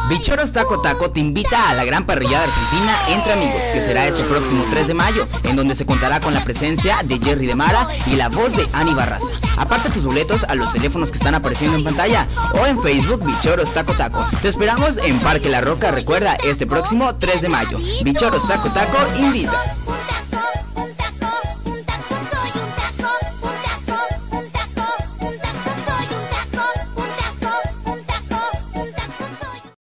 Bichoros Taco Taco te invita a la gran parrillada argentina Entre Amigos, que será este próximo 3 de mayo, en donde se contará con la presencia de Jerry de Mara y la voz de Ani Barraza. Aparte tus boletos a los teléfonos que están apareciendo en pantalla o en Facebook Bichoros Taco Taco. Te esperamos en Parque La Roca, recuerda, este próximo 3 de mayo. Bichoros Taco Taco invita.